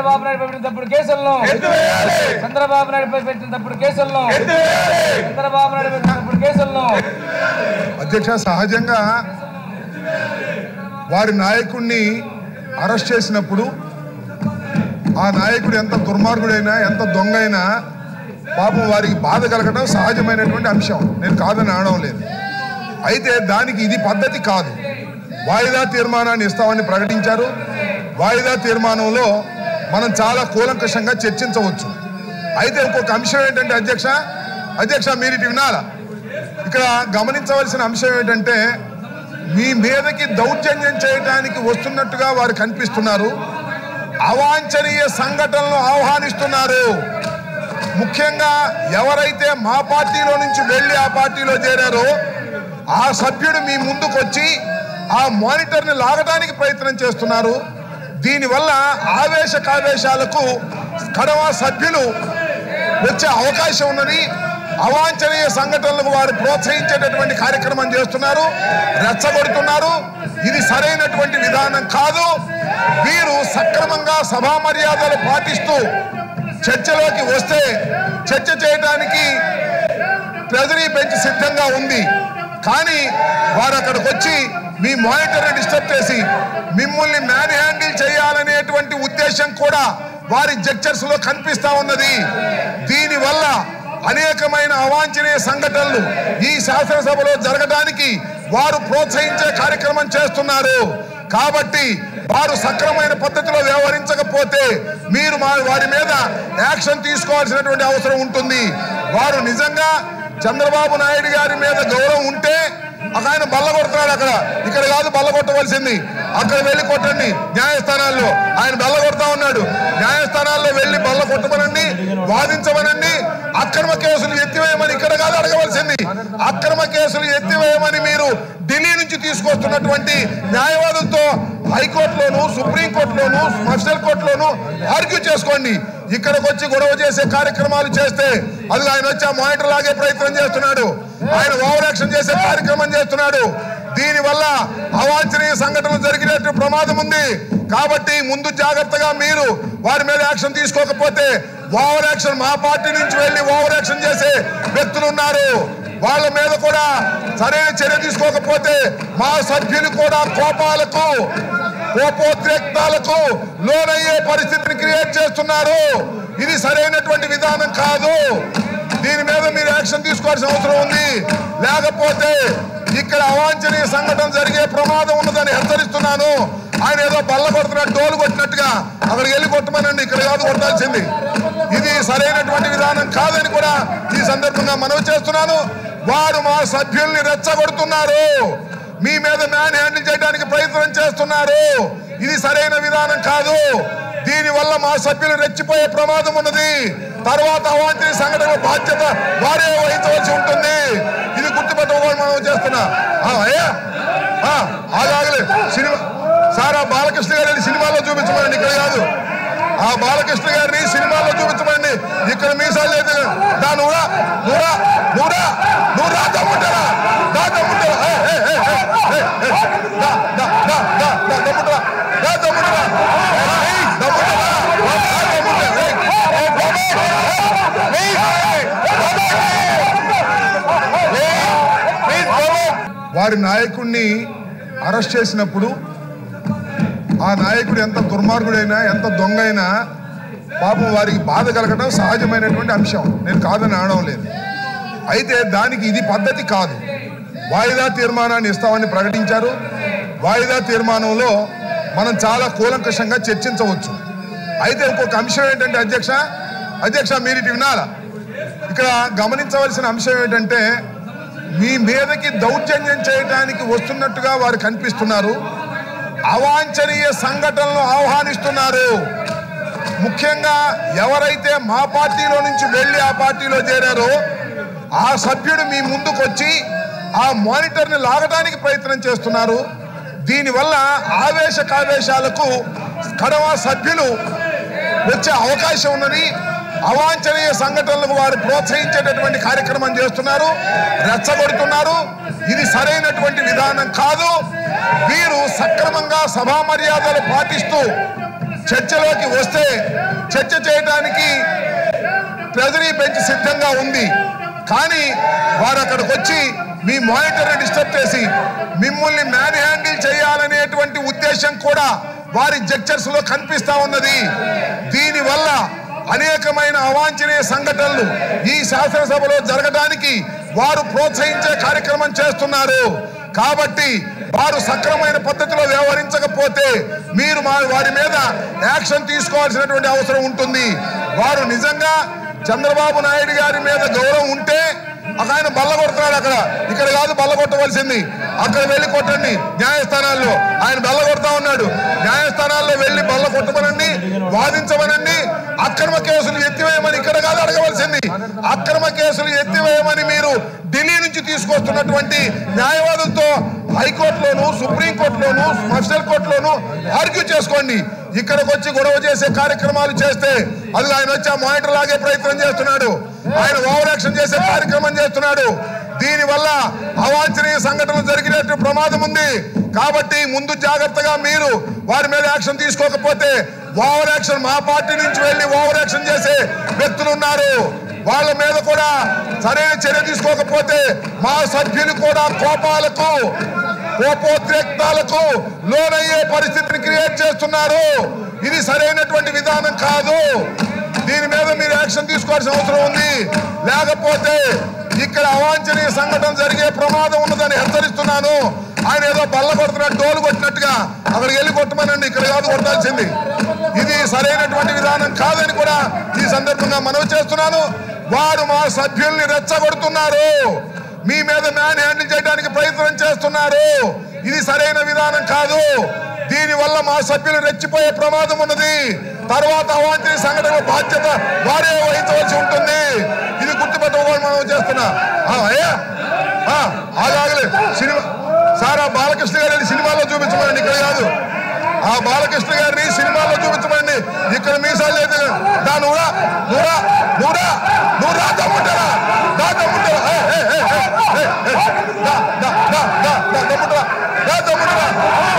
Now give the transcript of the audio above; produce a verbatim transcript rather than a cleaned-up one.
చంద్రబాబు నాయుడు పెట్టిన తప్పుడు కేసులను చంద్రబాబు నాయుడు పెట్టిన తప్పుడు కేసులను చంద్రబాబు నాయుడు పెట్టిన తప్పుడు కేసులను అధ్యక్ష సహజంగా వారి నాయకుడిని అరెస్ట్ చేసినప్పుడు ఆ నాయకుడు ఎంత దుర్మార్గుడైనా ఎంత దొంగ అయినా పాపం వారికి బాధ కలగడం సహజమైనటువంటి అంశం, నేను కాదని అనడం లేదు. అయితే దానికి ఇది పద్ధతి కాదు. వాయిదా తీర్మానాన్ని ఇస్తామని ప్రకటించారు. వాయిదా తీర్మానంలో మనం చాలా కూలంకషంగా చర్చించవచ్చు. అయితే ఇంకొక అంశం ఏంటంటే అధ్యక్ష అధ్యక్ష మీరు ఇటు వినాలా, ఇక్కడ గమనించవలసిన అంశం ఏంటంటే మీ మీదకి దౌర్జన్యం చేయడానికి వస్తున్నట్టుగా వారు కనిపిస్తున్నారు. అవాంఛనీయ సంఘటనలు ఆహ్వానిస్తున్నారు. ముఖ్యంగా ఎవరైతే మా పార్టీలో నుంచి వెళ్ళి ఆ పార్టీలో చేరారో ఆ సభ్యుడు మీ ముందుకు వచ్చి ఆ మానిటర్ని లాగడానికి ప్రయత్నం చేస్తున్నారు. దీనివల్ల ఆవేశ కావేశాలకు కడవ సభ్యులు వచ్చే అవకాశం ఉన్నది. అవాంఛనీయ సంఘటనలకు వారు ప్రోత్సహించేటటువంటి కార్యక్రమం చేస్తున్నారు, రెచ్చగొడుతున్నారు. ఇది సరైనటువంటి విధానం కాదు. వీరు సక్రమంగా సభా మర్యాదలు పాటిస్తూ చర్చలోకి వస్తే చర్చ చేయడానికి ట్రెజరీ బెంచ్ సిద్ధంగా ఉంది. కానీ వారు అక్కడికి వచ్చి మీ మానిటర్ని డిస్టర్బ్ చేసి మిమ్మల్ని మ్యాన్ హ్యాండిల్ చేయాలనేటువంటి ఉద్దేశం కూడా వారి జడ్జర్స్ లో కనిపిస్తా ఉన్నది. దీనివల్ల అనేకమైన అవాంఛనీయ సంఘటనలు ఈ శాసనసభలో జరగడానికి వారు ప్రోత్సహించే కార్యక్రమం చేస్తున్నారు. కాబట్టి వారు సక్రమైన పద్ధతిలో వ్యవహరించకపోతే మీరు వారి మీద యాక్షన్ తీసుకోవాల్సినటువంటి అవసరం ఉంటుంది. వారు నిజంగా చంద్రబాబు నాయుడు గారి మీద గౌరవం ఉంటే ఆయన బల్ల కొడుతున్నాడు. అక్కడ ఇక్కడ కాదు బల్ల కొట్టవలసింది, అక్కడ వెళ్ళి కొట్టండి న్యాయస్థానాల్లో. ఆయన బల్ల కొడతా ఉన్నాడు. న్యాయస్థానాల్లో వెళ్ళి బల్ల కొట్టమనండి, వాదించమనండి. అక్రమ కేసులు ఎత్తివేయమని ఇక్కడ కాదు అడగవలసింది. అక్రమ కేసులు ఎత్తివేయమని మీరు ఢిల్లీ నుంచి తీసుకొస్తున్నటువంటి న్యాయవాదులతో హైకోర్టులోను సుప్రీంకోర్టులోను స్పెషల్ కోర్టులోను ఆర్గ్యూ చేసుకోండి. ఇక్కడికి వచ్చి గొడవ చేసే కార్యక్రమాలు చేస్తే అది ఆయన వచ్చి ఆ మానిటర్ లాగే ప్రయత్నం చేస్తున్నాడు. ఆయన ఓవర్ యాక్షన్ చేసే కార్యక్రమం చేస్తున్నాడు. దీనివల్ల అవాంఛనీయ సంఘటనలు జరిగినట్టు ప్రమాదం ఉంది. కాబట్టి ముందు జాగ్రత్తగా మీరు వారి మీద యాక్షన్ తీసుకోకపోతే ఓవర్ యాక్షన్ మా పార్టీ నుంచి వెళ్ళి ఓవర్ యాక్షన్ చేసే వ్యక్తులు ఉన్నారు. వాళ్ళ మీద కూడా సరైన చర్య తీసుకోకపోతే మా సభ్యులు కూడా కోపాలకు కోపోద్రేక్తాలకు లోనయ్యే పరిస్థితిని క్రియేట్ చేస్తున్నారు. ఇది సరైనటువంటి విధానం కాదు. దీని మీద మీరు యాక్షన్ తీసుకోవాల్సిన అవసరం ఉంది. లేకపోతే ఇక్కడ అవాంఛనీయ సంఘటన జరిగే ప్రమాదం ఉన్నదని హెచ్చరిస్తున్నాను. ఆయన ఏదో బల్ల కొడుతున్నట్టు డోలు కొట్టినట్టుగా అక్కడికి వెళ్ళి కొట్టమనండి, ఇక్కడ కాదు కొట్టాల్సింది. ఇది సరైనటువంటి విధానం కాదని కూడా ఈ సందర్భంగా మనవి చేస్తున్నాను. వారు మా సభ్యుల్ని రెచ్చగొడుతున్నారు, మీ మీద మ్యాన్ హ్యాండిల్ చేయడానికి ప్రయత్నం చేస్తున్నారు. ఇది సరైన విధానం కాదు. దీనివల్ల మా సభ్యులు రెచ్చిపోయే ప్రమాదం ఉన్నది. తర్వాత అవాంఛనీయ సంఘటన బాధ్యత వారే వహించవలసి ఉంటుంది. ఇది గుర్తుపెట్టుకోవాలి మనం చేస్తున్నా. ఆగాగలే సినిమా సార్ ఆ బాలకృష్ణ గారిని సినిమాలో చూపించమండి, ఇక్కడ కాదు. ఆ బాలకృష్ణ గారిని సినిమాలో చూపించమండి, ఇక్కడ మీసాలు లేదు. దా నూరా నూరా నూరా నూరా దమ్ముంటారా దా దమ్ముంటారా దా దమ్ముంటారా వారి నాయకుడిని అరెస్ట్ చేసినప్పుడు ఆ నాయకుడు ఎంత దుర్మార్గుడైనా ఎంత దొంగ అయినా పాపం వారికి బాధ కలగడం సహజమైనటువంటి అంశం, నేను కాదని అనడం లేదు. అయితే దానికి ఇది పద్ధతి కాదు. వాయిదా తీర్మానాన్ని ఇస్తామని ప్రకటించారు. వాయిదా తీర్మానంలో మనం చాలా కూలంకషంగా చర్చించవచ్చు. అయితే ఇంకొక అంశం ఏంటంటే అధ్యక్ష అధ్యక్ష మీరు ఇటు వినాలా, ఇక్కడ గమనించవలసిన అంశం ఏంటంటే మీ మీదకి దౌర్జన్యం చేయడానికి వస్తున్నట్టుగా వారు కనిపిస్తున్నారు. అవాంఛనీయ సంఘటనలు ఆహ్వానిస్తున్నారు. ముఖ్యంగా ఎవరైతే మా పార్టీలో నుంచి వెళ్ళి ఆ పార్టీలో చేరారో ఆ సభ్యుడు మీ ముందుకు వచ్చి ఆ మానిటర్ని లాగడానికి ప్రయత్నం చేస్తున్నారు. దీనివల్ల ఆవేశ కావేశాలకు కడవ సభ్యులు వచ్చే అవకాశం ఉన్నది. అవాంఛనీయ సంఘటనలకు వారు ప్రోత్సహించేటటువంటి కార్యక్రమం చేస్తున్నారు, రెచ్చగొడుతున్నారు. ఇది సరైనటువంటి విధానం కాదు. వీరు సక్రమంగా సభా మర్యాదలు పాటిస్తూ చర్చలోకి వస్తే చర్చ చేయడానికి ట్రెజరీ బెంచ్ సిద్ధంగా ఉంది. కానీ వారు అక్కడికి వచ్చి మీ మానిటర్ని డిస్టర్బ్ చేసి మిమ్మల్ని మ్యాన్ హ్యాండిల్ చేయాలనేటువంటి ఉద్దేశం కూడా వారి జడ్జర్స్ లో కనిపిస్తా ఉన్నది. దీనివల్ల అనేకమైన అవాంఛనీయ సంఘటనలు ఈ శాసనసభలో జరగడానికి వారు ప్రోత్సహించే కార్యక్రమం చేస్తున్నారు. కాబట్టి వారు సక్రమైన పద్ధతిలో వ్యవహరించకపోతే మీరు వారి మీద యాక్షన్ తీసుకోవాల్సినటువంటి అవసరం ఉంటుంది. వారు నిజంగా చంద్రబాబు నాయుడు గారి మీద గౌరవం ఉంటే ఆయన బల్ల కొడుతున్నాడు. అక్కడ ఇక్కడ కాదు బల్ల కొట్టవలసింది, అక్కడ వెళ్ళి కొట్టండి న్యాయస్థానాల్లో. ఆయన బల్ల కొడతా ఉన్నాడు. న్యాయస్థానాల్లో వెళ్ళి బల్ల కొట్టమనండి, వాదించమనండి. అక్రమ కేసులు ఎత్తివేయమని ఇక్కడ కాదు అడగవలసింది. అక్రమ కేసులు ఎత్తివేయమని మీరు ఢిల్లీ నుంచి తీసుకొస్తున్నటువంటి న్యాయవాదులతో హైకోర్టులోను సుప్రీంకోర్టులోను స్పెషల్ కోర్టులోను ఆర్గ్యూ చేసుకోండి. ఇక్కడికి వచ్చి గొడవ చేసే కార్యక్రమాలు చేస్తే అది ఆయన వచ్చి ఆ మానిటర్ లాగే ప్రయత్నం చేస్తున్నాడు. ఆయన ఓవర్ యాక్షన్ చేసే కార్యక్రమం చేస్తున్నాడు. దీనివల్ల అవాంఛనీయ సంఘటనలు జరిగినట్టు ప్రమాదం ఉంది. కాబట్టి ముందు జాగ్రత్తగా మీరు వారి మీద యాక్షన్ తీసుకోకపోతే ఓవర్ యాక్షన్ మా పార్టీ నుంచి వెళ్ళి ఓవర్ యాక్షన్ చేసే వ్యక్తులు ఉన్నారు. వాళ్ళ మీద కూడా సరైన చర్య తీసుకోకపోతే మా సభ్యులు కూడా కోపాలకు కోపోద్రేక్తాలకు లోనయ్యే పరిస్థితిని క్రియేట్ చేస్తున్నారు. ఇది సరైనటువంటి విధానం కాదు. దీని మీద మీరు యాక్షన్ తీసుకోవాల్సిన అవసరం ఉంది. లేకపోతే ఇక్కడ అవాంఛనీయ సంఘటన జరిగే ప్రమాదం ఉన్నదని హెచ్చరిస్తున్నాను. ఆయన ఏదో బల్ల కొడుతున్నట్టు డోలు కొట్టినట్టుగా అక్కడికి వెళ్ళి కొట్టమనండి, ఇక్కడ కాదు కొట్టాల్సింది. ఇది సరైనటువంటి విధానం కాదని కూడా ఈ సందర్భంగా మనవి చేస్తున్నాను. వారు మా సభ్యుల్ని రెచ్చగొడుతున్నారు, మీ మీద మ్యాన్ హ్యాండిల్ చేయడానికి ప్రయత్నం చేస్తున్నారు. ఇది సరైన విధానం కాదు. దీనివల్ల మా సభ్యులు రెచ్చిపోయే ప్రమాదం ఉన్నది. తర్వాత అవాంఛనీయ సంఘటన బాధ్యత వారే వహించవలసి ఉంటుంది. ఇది గుర్తుపెట్టుకోవాలి మనం చేస్తున్నా. అలాగలే సినిమా సార్ ఆ బాలకృష్ణ గారిని సినిమాలో చూపించమండి, ఇక్కడ కాదు. ఆ బాలకృష్ణ గారిని సినిమాలో చూపించమండి, ఇక్కడ మీసాలు లేదు. దా నువ్వురా నువ్వురా నువ్వురా నువ్వు రా దమ్ముంటారా దా దమ్ముంటారా దా దమ్ముంటారా దా దమ్ముంటారా